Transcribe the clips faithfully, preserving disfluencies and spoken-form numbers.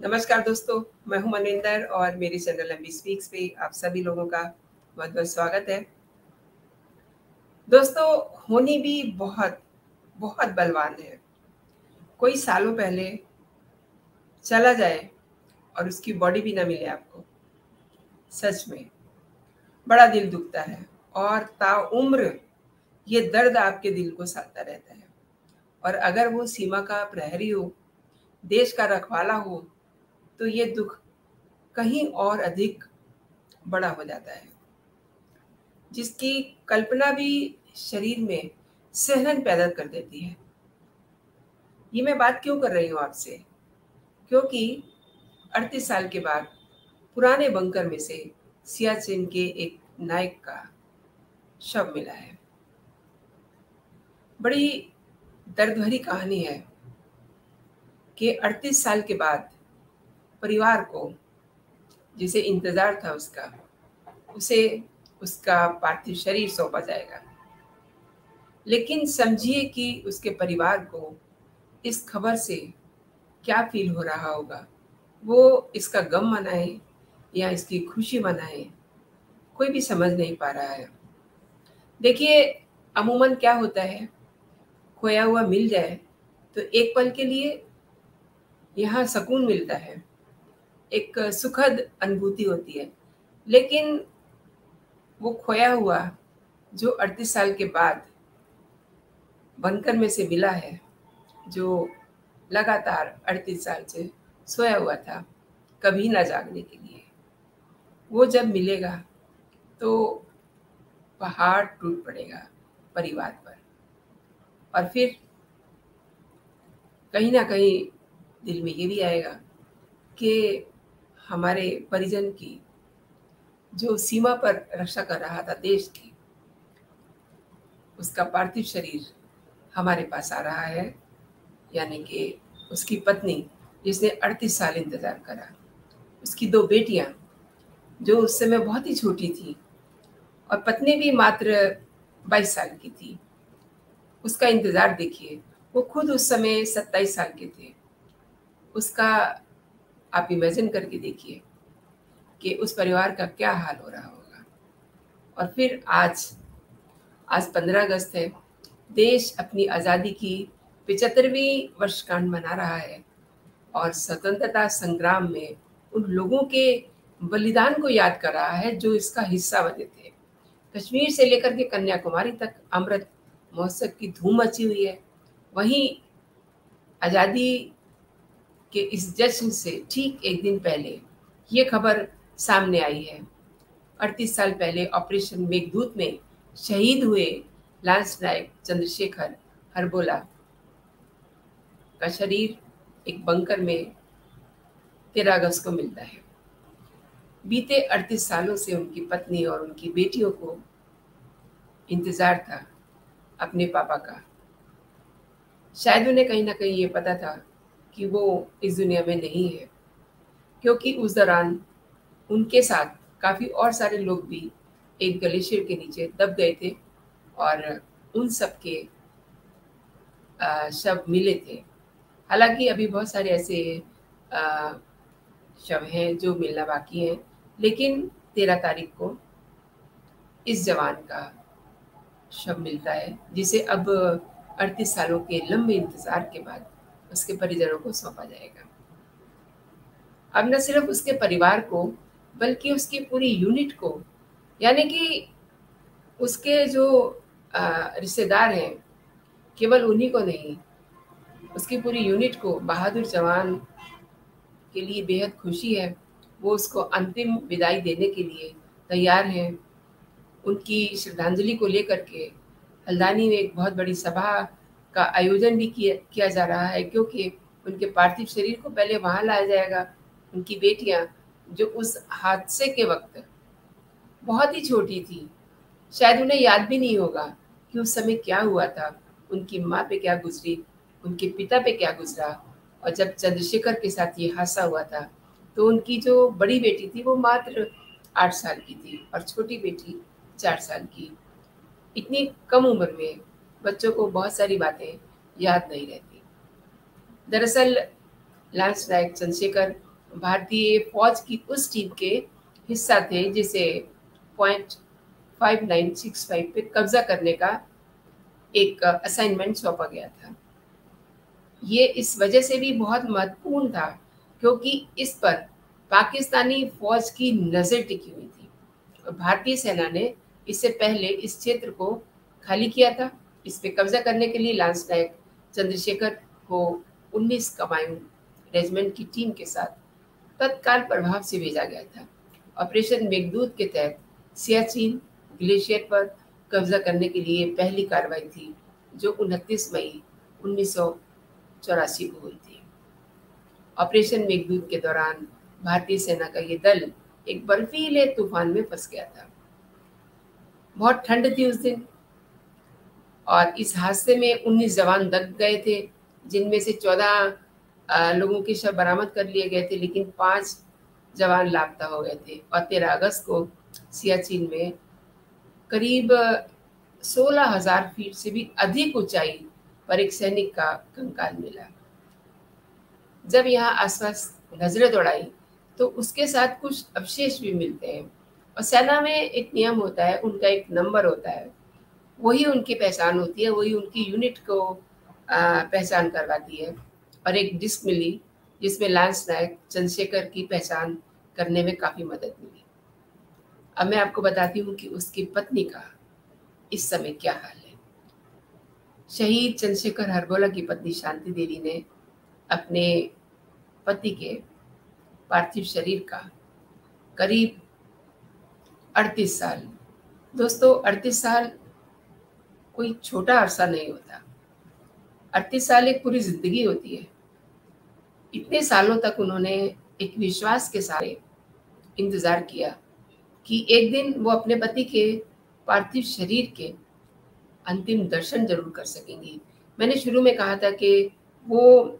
नमस्कार दोस्तों, मैं हूं मनिंदर और मेरे चैनल एमबी स्पीक्स पे आप सभी लोगों का बहुत बहुत स्वागत है। दोस्तों, होनी भी बहुत बहुत बलवान है। कोई सालों पहले चला जाए और उसकी बॉडी भी ना मिले आपको, सच में बड़ा दिल दुखता है और ताउम्र ये दर्द आपके दिल को सताता रहता है। और अगर वो सीमा का प्रहरी हो, देश का रखवाला हो, तो ये दुख कहीं और अधिक बड़ा हो जाता है, जिसकी कल्पना भी शरीर में सहलन पैदा कर देती है। ये मैं बात क्यों कर रही हूँ आपसे? क्योंकि अड़तीस साल के बाद पुराने बंकर में से सियाचिन के एक नायक का शव मिला है। बड़ी दर्द भरी कहानी है कि अड़तीस साल के बाद परिवार को, जिसे इंतजार था उसका, उसे उसका पार्थिव शरीर सौंपा जाएगा। लेकिन समझिए कि उसके परिवार को इस खबर से क्या फील हो रहा होगा। वो इसका गम मनाए या इसकी खुशी मनाए, कोई भी समझ नहीं पा रहा है। देखिए, अमूमन क्या होता है, खोया हुआ मिल जाए तो एक पल के लिए यहाँ सुकून मिलता है, एक सुखद अनुभूति होती है। लेकिन वो खोया हुआ जो अड़तीस साल के बाद बंकर में से मिला है, जो लगातार अड़तीस साल से सोया हुआ था कभी ना जागने के लिए, वो जब मिलेगा तो पहाड़ टूट पड़ेगा परिवार पर। और फिर कहीं ना कहीं दिल में ये भी आएगा कि हमारे परिजन की, जो सीमा पर रक्षा कर रहा था देश की, उसका पार्थिव शरीर हमारे पास आ रहा है। यानी कि उसकी पत्नी, जिसने अड़तीस साल इंतजार करा, उसकी दो बेटियां जो उस समय बहुत ही छोटी थी, और पत्नी भी मात्र बाईस साल की थी। उसका इंतजार देखिए, वो खुद उस समय सत्ताईस साल के थे। उसका आप इमेजिन करके देखिए कि उस परिवार का क्या हाल हो रहा होगा। और फिर आज आज पंद्रह अगस्त है, देश अपनी आज़ादी की पिचहत्तरवीं वर्षगांठ मना रहा है और स्वतंत्रता संग्राम में उन लोगों के बलिदान को याद कर रहा है जो इसका हिस्सा बने थे। कश्मीर से लेकर के कन्याकुमारी तक अमृत महोत्सव की धूम मची हुई है। वहीं आज़ादी के इस जश्न से ठीक एक दिन पहले ये खबर सामने आई है। अड़तीस साल पहले ऑपरेशन मेघदूत में शहीद हुए लांस नायक चंद्रशेखर हरबोला का शरीर एक बंकर में तेरह अगस्त को मिलता है। बीते अड़तीस सालों से उनकी पत्नी और उनकी बेटियों को इंतजार था अपने पापा का। शायद उन्हें कहीं ना कहीं ये पता था कि वो इस दुनिया में नहीं है, क्योंकि उस दौरान उनके साथ काफ़ी और सारे लोग भी एक ग्लेशियर के नीचे दब गए थे और उन सब के अ, शव मिले थे। हालांकि अभी बहुत सारे ऐसे अ, शव हैं जो मिलना बाकी हैं, लेकिन तेरह तारीख को इस जवान का शव मिलता है, जिसे अब अड़तीस सालों के लंबे इंतजार के बाद उसके परिजनों को सौंपा जाएगा। अब न सिर्फ उसके परिवार को, बल्कि उसकी पूरी यूनिट को, यानी कि उसके जो अ, रिश्तेदार हैं, केवल उन्हीं को नहीं, उसकी पूरी यूनिट को बहादुर जवान के लिए बेहद खुशी है। वो उसको अंतिम विदाई देने के लिए तैयार हैं। उनकी श्रद्धांजलि को लेकर के हल्द्वानी में एक बहुत बड़ी सभा का आयोजन भी किया किया जा रहा है, क्योंकि उनके पार्थिव शरीर को पहले वहाँ लाया जाएगा। उनकी बेटियाँ, जो उस हादसे के वक्त बहुत ही छोटी थी, शायद उन्हें याद भी नहीं होगा कि उस समय क्या हुआ था, उनकी माँ पे क्या गुजरी, उनके पिता पे क्या गुजरा। और जब चंद्रशेखर के साथ ये हादसा हुआ था, तो उनकी जो बड़ी बेटी थी वो मात्र आठ साल की थी और छोटी बेटी चार साल की। इतनी कम उम्र में बच्चों को बहुत सारी बातें याद नहीं रहती। दरअसल लांस नायक चंद्रशेखर भारतीय फौज की उस टीम के हिस्सा थे जिसे point five nine six five पे कब्जा करने का एक असाइनमेंट सौंपा गया था। ये इस वजह से भी बहुत महत्वपूर्ण था क्योंकि इस पर पाकिस्तानी फौज की नज़र टिकी हुई थी और भारतीय सेना ने इससे पहले इस क्षेत्र को खाली किया था। इस पे कब्जा करने के लिए लांस नायक चंद्रशेखर को उन्नीस कमायूं रेजिमेंट की टीम के साथ तत्काल प्रभाव से भेजा गया था। ऑपरेशन मेघदूत के तहत सियाचिन ग्लेशियर पर कब्जा करने के लिए पहली कार्रवाई थी जो उनतीस मई उन्नीस सौ चौरासी को हुई थी। ऑपरेशन मेघदूत के दौरान भारतीय सेना का ये दल एक बर्फीले तूफान में फंस गया था। बहुत ठंड थी उस दिन और इस हादसे में उन्नीस जवान दब गए थे, जिनमें से चौदह लोगों के शव बरामद कर लिए गए थे, लेकिन पांच जवान लापता हो गए थे। और तेरह अगस्त को सियाचिन में करीब सोलह हजार फीट से भी अधिक ऊंचाई पर एक सैनिक का कंकाल मिला। जब यहाँ आसपास नजरें दौड़ाई तो उसके साथ कुछ अवशेष भी मिलते हैं और सेना में एक नियम होता है, उनका एक नंबर होता है, वही उनकी पहचान होती है, वही उनकी यूनिट को आ, पहचान करवाती है। और एक डिस्क मिली जिसमें लांस नायक चंद्रशेखर की पहचान करने में काफ़ी मदद मिली। अब मैं आपको बताती हूँ कि उसकी पत्नी का इस समय क्या हाल है। शहीद चंद्रशेखर हरबोला की पत्नी शांति देवी ने अपने पति के पार्थिव शरीर का करीब अड़तीस साल, दोस्तों अड़तीस साल कोई छोटा अरसा नहीं होता, अड़तीस साल एक पूरी जिंदगी होती है। इतने सालों तक उन्होंने एक विश्वास के साथ इंतजार किया कि एक दिन वो अपने पति के पार्थिव शरीर के अंतिम दर्शन जरूर कर सकेंगी। मैंने शुरू में कहा था कि वो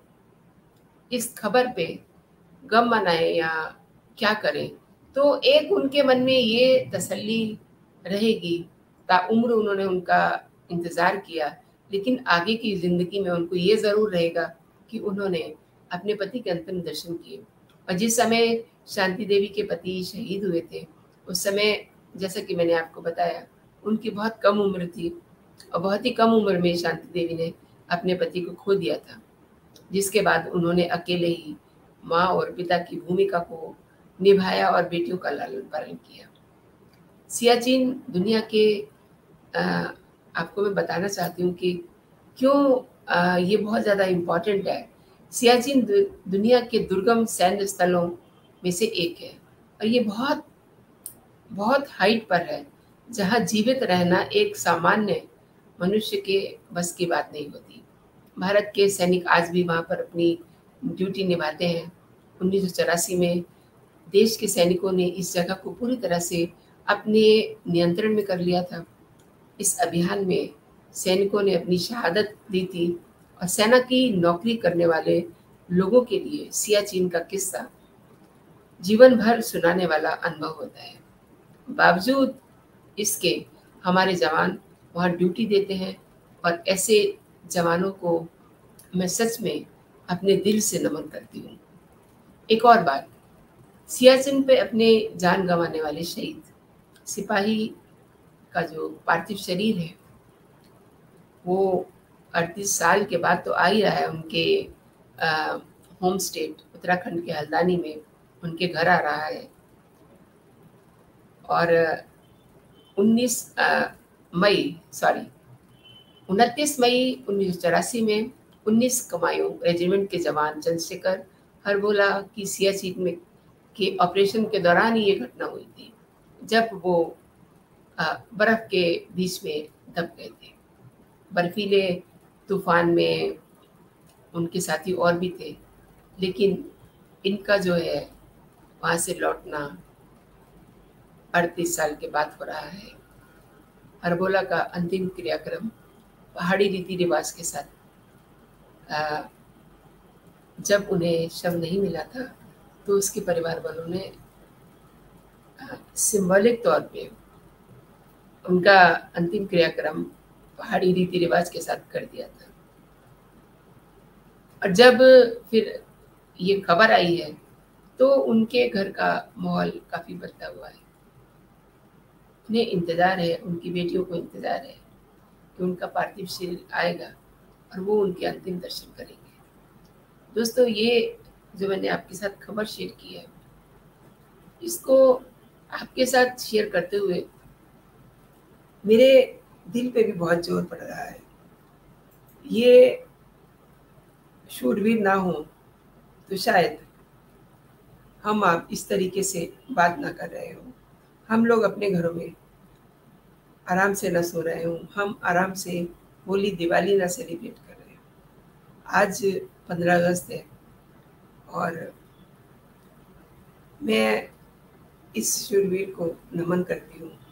इस खबर पे गम मनाए या क्या करें, तो एक उनके मन में ये तसल्ली रहेगी, ताउम्र उन्होंने उनका इंतज़ार किया, लेकिन आगे की ज़िंदगी में उनको ये ज़रूर रहेगा कि उन्होंने अपने पति के अंतिम दर्शन किए। और जिस समय शांति देवी के पति शहीद हुए थे, उस समय जैसा कि मैंने आपको बताया, उनकी बहुत कम उम्र थी और बहुत ही कम उम्र में शांति देवी ने अपने पति को खो दिया था, जिसके बाद उन्होंने अकेले ही माँ और पिता की भूमिका को निभाया और बेटियों का लालन पालन किया। सियाचिन दुनिया के आ, आपको मैं बताना चाहती हूँ कि क्यों आ, ये बहुत ज़्यादा इम्पॉर्टेंट है। सियाचिन दु, दुनिया के दुर्गम सैन्य स्थलों में से एक है और ये बहुत बहुत हाइट पर है, जहाँ जीवित रहना एक सामान्य मनुष्य के बस की बात नहीं होती। भारत के सैनिक आज भी वहाँ पर अपनी ड्यूटी निभाते हैं। उन्नीस सौ चौरासी में देश के सैनिकों ने इस जगह को पूरी तरह से अपने नियंत्रण में कर लिया था। इस अभियान में सैनिकों ने अपनी शहादत दी थी और सेना की नौकरी करने वाले लोगों के लिए सियाचिन का किस्सा जीवन भर सुनाने वाला अनुभव होता है। बावजूद इसके हमारे जवान वहाँ ड्यूटी देते हैं और ऐसे जवानों को मैं सच में अपने दिल से नमन करती हूँ। एक और बात, सियाचिन पे अपने जान गंवाने वाले शहीद सिपाही का जो पार्थिव शरीर है वो अड़तीस साल के बाद तो आ ही रहा है। उनके आ, होम स्टेट उत्तराखंड के हल्द्वानी में उनके घर आ रहा है और उन्नीस मई सॉरी उनतीस मई उन्नीस सौ चौरासी में उन्नीस कमायूं रेजिमेंट के जवान चंद्रशेखर हरबोला की सियाचिन में के ऑपरेशन के दौरान ये घटना हुई थी, जब वो बर्फ के बीच में दब गए थे। बर्फीले तूफान में उनके साथी और भी थे, लेकिन इनका जो है वहाँ से लौटना अड़तीस साल के बाद हो रहा है। हरबोला का अंतिम क्रियाक्रम पहाड़ी रीति रिवाज के साथ आ, जब उन्हें शव नहीं मिला था तो उसके परिवार वालों ने सिंबॉलिक तौर पे उनका अंतिम क्रियाक्रम पहाड़ी रीति रिवाज के साथ कर दिया था। और जब फिर ये खबर आई है तो उनके घर का माहौल काफ़ी बदला हुआ है। उन्हें इंतज़ार है, उनकी बेटियों को इंतज़ार है कि उनका पार्थिव शरीर आएगा और वो उनके अंतिम दर्शन करेंगे। दोस्तों, ये जो मैंने आपके साथ खबर शेयर की है, इसको आपके साथ शेयर करते हुए मेरे दिल पे भी बहुत ज़ोर पड़ रहा है। ये शूरवीर ना हो तो शायद हम आप इस तरीके से बात ना कर रहे हों। हम लोग अपने घरों में आराम से ना सो रहे हों, हम आराम से होली, दिवाली ना सेलिब्रेट कर रहे हों। आज पंद्रह अगस्त है और मैं इस शूरवीर को नमन करती हूँ।